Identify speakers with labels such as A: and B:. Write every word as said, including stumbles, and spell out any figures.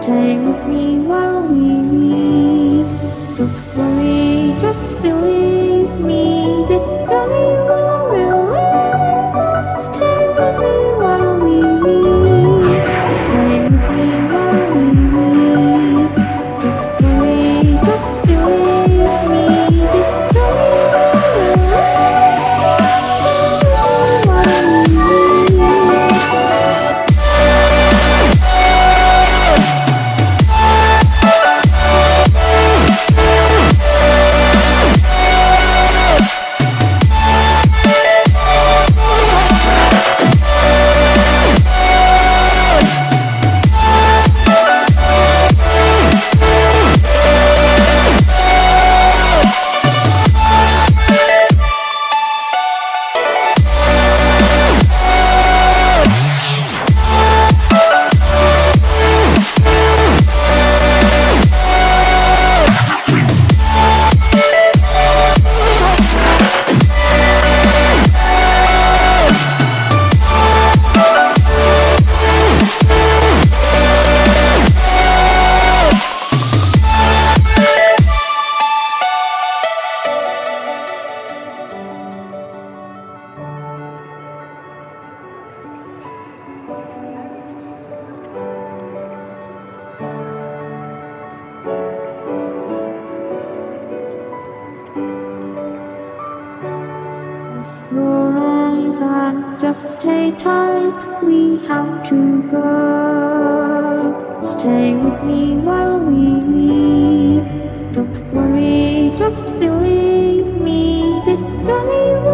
A: Stay with me while we leave. Don't worry, just believe me. This journey will relieve us. Stay with me while we leave. Stay with me while we leave. Don't worry, just believe me. This journey will relieve us. Stay with me while we leave. Roll arms and just stay tight, we have to go. Stay with me while we leave. Don't worry, just believe me. This journey will